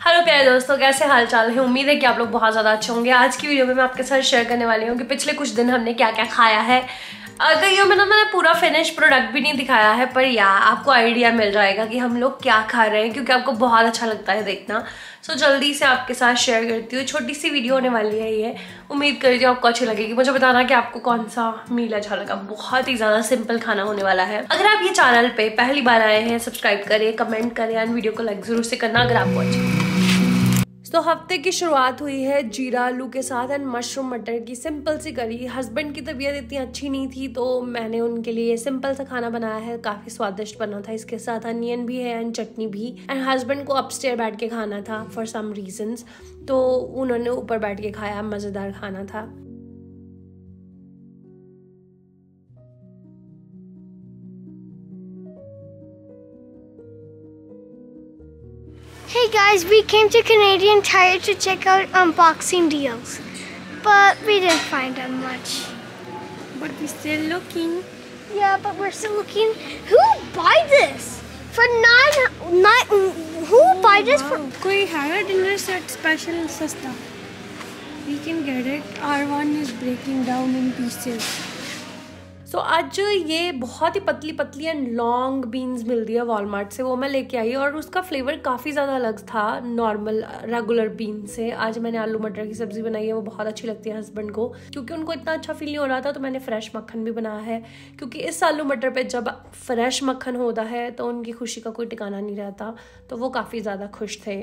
Hello प्यारे दोस्तों, कैसे हाल चाल है। उम्मीद है कि आप लोग बहुत ज़्यादा अच्छे होंगे। आज की वीडियो में मैं आपके साथ शेयर करने वाली हूँ कि पिछले कुछ दिन हमने क्या क्या खाया है। कईयों में ना मैंने पूरा फिनिश प्रोडक्ट भी नहीं दिखाया है, पर आपको आइडिया मिल जाएगा कि हम लोग क्या खा रहे हैं, क्योंकि आपको बहुत अच्छा लगता है देखना। सो जल्दी से आपके साथ शेयर करती हूँ। छोटी सी वीडियो होने वाली है ये, उम्मीद करती हूँ आपको अच्छी लगेगी। मुझे बताना कि आपको कौन सा मील अच्छा लगा। बहुत ही ज़्यादा सिंपल खाना होने वाला है। अगर आप ये चैनल पे पहली बार आए हैं, सब्सक्राइब करें, कमेंट करें एंड वीडियो को लाइक जरूर से करना अगर आपको अच्छा। तो हफ्ते की शुरुआत हुई है जीरा आलू के साथ एंड मशरूम मटर की सिंपल सी करी। हस्बैंड की तबीयत इतनी अच्छी नहीं थी तो मैंने उनके लिए सिंपल सा खाना बनाया है। काफ़ी स्वादिष्ट बना था। इसके साथ अनियन भी है एंड चटनी भी। एंड हस्बैंड को अपस्टेयर बैठ के खाना था फॉर सम रीजंस, तो उन्होंने ऊपर बैठ के खाया। मज़ेदार खाना था। Hey guys, we came to Canadian Tire to check out unboxing deals, but we didn't find them much. But we're still looking. Yeah, but we're still looking. Who will buy this for nine? Who will buy this for? कोई है dinner set special सस्ता? We can get it. Our one is breaking down in pieces. So आज ये बहुत ही पतली पतली and long beans मिल रही है वॉलमार्ट से, वो मैं लेके आई और उसका फ्लेवर काफ़ी ज़्यादा अलग था नॉर्मल रेगुलर बीन से। आज मैंने आलू मटर की सब्ज़ी बनाई है, वो बहुत अच्छी लगती है हस्बैंड को। क्योंकि उनको इतना अच्छा फील नहीं हो रहा था तो मैंने फ्रेश मक्खन भी बनाया है, क्योंकि इस आलू मटर पे जब फ्रेश मक्खन होता है तो उनकी खुशी का कोई ठिकाना नहीं रहता। तो वो काफ़ी ज़्यादा खुश थे।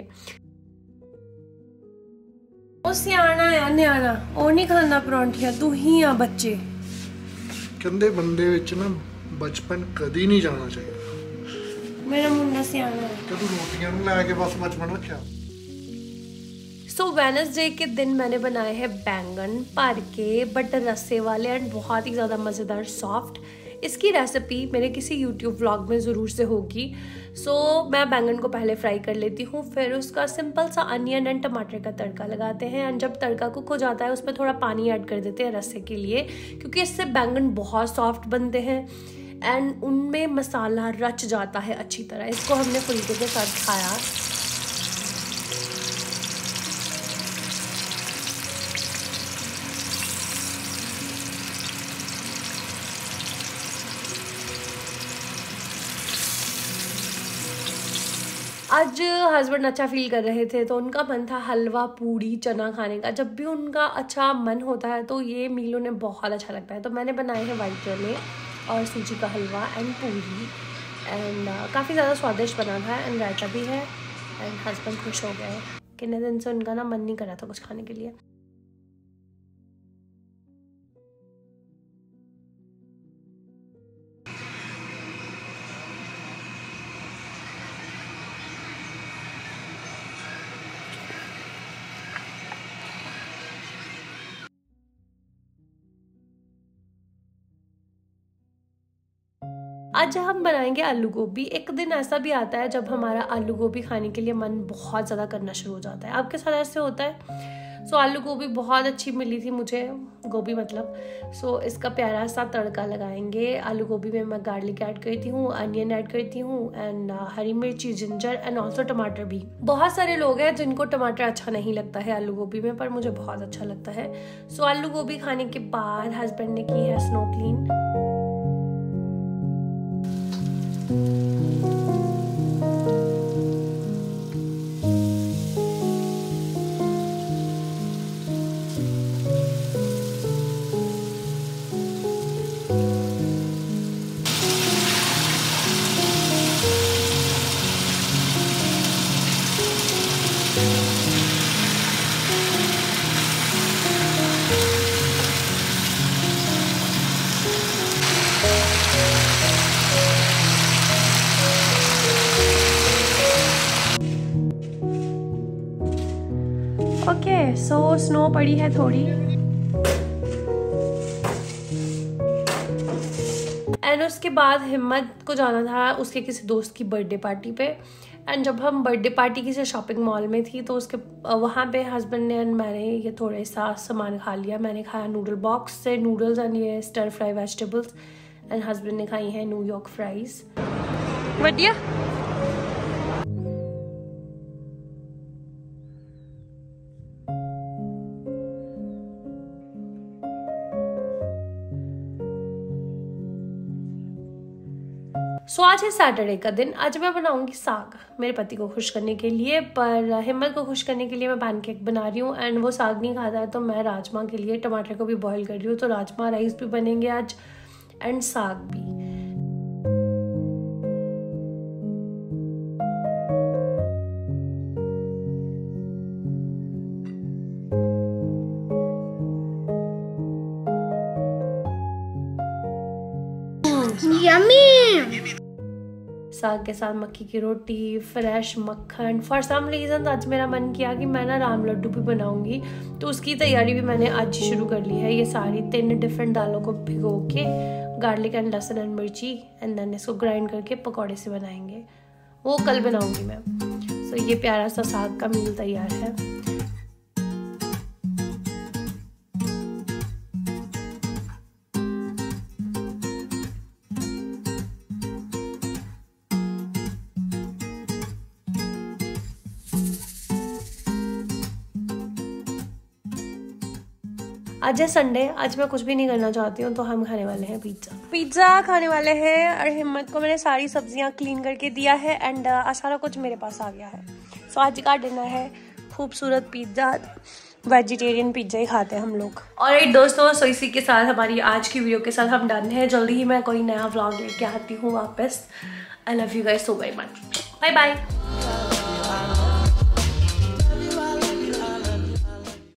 ओ सियाना या न्याना, और नहीं खाना परौंठियाँ, तू ही आ बच्चे। ਕਹਿੰਦੇ ਬੰਦੇ ਵਿੱਚ ਨਾ ਬਚਪਨ ਕਦੀ ਨਹੀਂ ਜਾਣਾ ਚਾਹੀਦਾ। ਮੇਰਾ ਮੁੰਡਾ ਸਿਆਣਾ ਹੈ। ਤੂੰ ਰੋਟੀਆਂ ਨੂੰ ਲੈ ਕੇ ਬਸ ਬਚਪਨ ਰੱਖਿਆ। सो वेडनेसडे के दिन मैंने बनाए हैं बैंगन भर के बट रस्से वाले एंड बहुत ही ज़्यादा मज़ेदार सॉफ्ट। इसकी रेसिपी मेरे किसी यूट्यूब व्लॉग में ज़रूर से होगी। सो मैं बैंगन को पहले फ्राई कर लेती हूँ, फिर उसका सिंपल सा अनियन एंड टमाटर का तड़का लगाते हैं एंड जब तड़का कुक हो जाता है उसमें थोड़ा पानी ऐड कर देते हैं रस्से के लिए, क्योंकि इससे बैंगन बहुत सॉफ्ट बनते हैं एंड उनमें मसाला रच जाता है अच्छी तरह। इसको हमने फुलके के साथ खाया। आज हस्बैंड अच्छा फील कर रहे थे तो उनका मन था हलवा पूड़ी चना खाने का। जब भी उनका अच्छा मन होता है तो ये मील उन्हें बहुत अच्छा लगता है। तो मैंने बनाए हैं वाइट चने और सूजी का हलवा एंड पूड़ी एंड काफ़ी ज़्यादा स्वादिष्ट बना था एंड रायता भी है एंड हस्बैंड खुश हो गए। कितने दिन से उनका ना मन नहीं कर रहा था कुछ खाने के लिए। आज हम बनाएंगे आलू गोभी। एक दिन ऐसा भी आता है जब हमारा आलू गोभी खाने के लिए मन बहुत ज़्यादा करना शुरू हो जाता है। आपके साथ ऐसे होता है? सो आलू गोभी बहुत अच्छी मिली थी मुझे, गोभी मतलब। सो इसका प्यारा सा तड़का लगाएंगे। आलू गोभी में मैं गार्लिक ऐड करती हूँ, अनियन ऐड करती हूँ एंड हरी मिर्ची, जिंजर एंड ऑल्सो टमाटर भी। बहुत सारे लोग हैं जिनको टमाटर अच्छा नहीं लगता है आलू गोभी में, पर मुझे बहुत अच्छा लगता है। सो आलू गोभी खाने के बाद हस्बैंड ने की है snow clean. Okay, so snow पड़ी है थोड़ी एंड उसके बाद हिम्मत को जाना था उसके किसी दोस्त की बर्थडे पार्टी पे। एंड जब हम बर्थडे पार्टी की से शॉपिंग मॉल में थी तो उसके वहाँ पे हस्बैंड ने एंड मैंने ये थोड़े सा सामान खा लिया। मैंने खाया नूडल बॉक्स से नूडल्स एंड ये stir fry vegetables and husband ने खाई है न्यूयॉर्क फ्राइज। ว बढ़िया। โอเค so snow ปड़ी है थोड़ी एंड जब हम बर्थडे पार्टी की से शॉपिंग मॉल में थी तो उसके वहाँ पे हस्बैंड ने एंड मैंने ये थोड़े सा सामान खा लिया। मैंने खाया नूडल बॉक्स से नूडल्स एंड ये stir fry vegetables and husband ने खाई है New York fries. Okay, so snow पड़ी है थोड़ी सो आज है सैटरडे का दिन। आज मैं बनाऊंगी साग मेरे पति को खुश करने के लिए, पर हिम्मत को खुश करने के लिए मैं पैनकेक बना रही हूँ। एंड वो साग नहीं खाता है तो मैं राजमा के लिए टमाटर को भी बॉईल कर रही हूँ। तो राजमा राइस भी बनेंगे आज एंड साग भी। Yummy! साग के साथ मक्की की रोटी, फ्रेश मक्खन। फॉर सम रीज़न आज मेरा मन किया कि मैं ना राम लड्डू भी बनाऊंगी, तो उसकी तैयारी भी मैंने आज ही शुरू कर ली है। ये सारी 3 डिफरेंट दालों को भिगो के गार्लिक एंड लहसुन एंड मिर्ची एंड देन इसको ग्राइंड करके पकौड़े से बनाएंगे। वो कल बनाऊंगी मैं। सो ये प्यारा सा साग का मील तैयार है। आज है संडे, आज मैं कुछ भी नहीं करना चाहती हूँ, तो हम खाने वाले हैं पिज्ज़ा खाने वाले हैं। और हिम्मत को मैंने सारी सब्जियाँ क्लीन करके दिया है एंड सारा कुछ मेरे पास आ गया है। सो आज का डिनर है खूबसूरत पिज्ज़ा। वेजिटेरियन पिज्ज़ा ही खाते हैं हम लोग। और दोस्तों, सो इसी के साथ हमारी आज की वीडियो के साथ हम डन है। जल्दी ही मैं कोई नया व्लॉग लेके आती हूँ वापस। I love you guys so very much. Bye bye.